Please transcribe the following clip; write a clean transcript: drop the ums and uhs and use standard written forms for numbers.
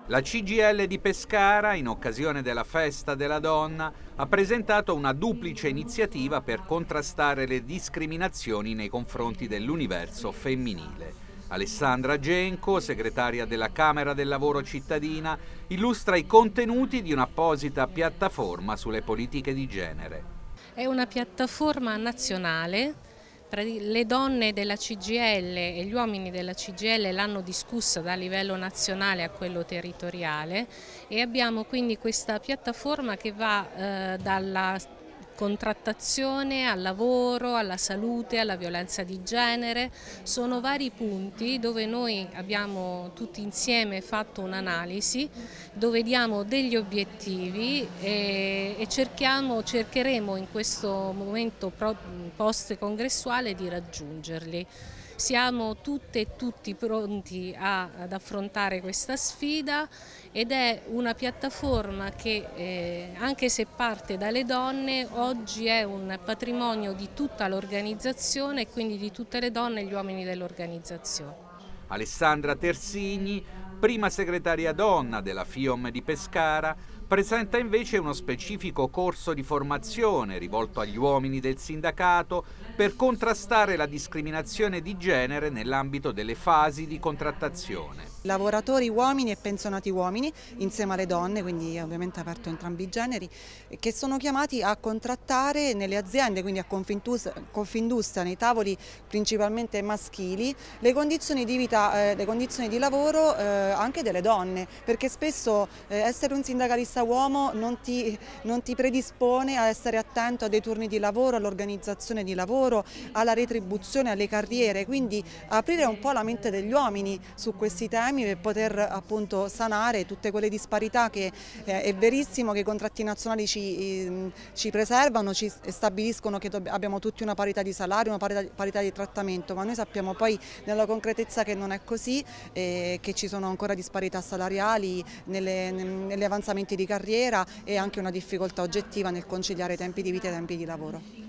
La CGIL di Pescara, in occasione della Festa della Donna, ha presentato una duplice iniziativa per contrastare le discriminazioni nei confronti dell'universo femminile. Alessandra Genco, segretaria della Camera del Lavoro cittadina, illustra i contenuti di un'apposita piattaforma sulle politiche di genere. È una piattaforma nazionale. Le donne della CGIL e gli uomini della CGIL l'hanno discussa da livello nazionale a quello territoriale e abbiamo quindi questa piattaforma che va dalla contrattazione al lavoro, alla salute, alla violenza di genere. Sono vari punti dove noi abbiamo tutti insieme fatto un'analisi, dove diamo degli obiettivi e cercheremo in questo momento post congressuale di raggiungerli. Siamo tutte e tutti pronti ad affrontare questa sfida ed è una piattaforma che anche se parte dalle donne oggi è un patrimonio di tutta l'organizzazione e quindi di tutte le donne e gli uomini dell'organizzazione. Alessandra Tersigni, prima segretaria donna della FIOM di Pescara, presenta invece uno specifico corso di formazione rivolto agli uomini del sindacato per contrastare la discriminazione di genere nell'ambito delle fasi di contrattazione. Lavoratori uomini e pensionati uomini insieme alle donne, quindi ovviamente aperto a entrambi i generi, che sono chiamati a contrattare nelle aziende, quindi a Confindustria, nei tavoli principalmente maschili, le condizioni di vita, le condizioni di lavoro anche delle donne, perché spesso essere un sindacalista uomo non ti predispone a essere attento a dei turni di lavoro, all'organizzazione di lavoro, alla retribuzione, alle carriere, quindi aprire un po' la mente degli uomini su questi temi per poter appunto sanare tutte quelle disparità che è verissimo che i contratti nazionali ci preservano, ci stabiliscono che abbiamo tutti una parità di salario, una parità di trattamento, ma noi sappiamo poi nella concretezza che non è così, che ci sono ancora disparità salariali negli avanzamenti di carriera e anche una difficoltà oggettiva nel conciliare i tempi di vita e i tempi di lavoro.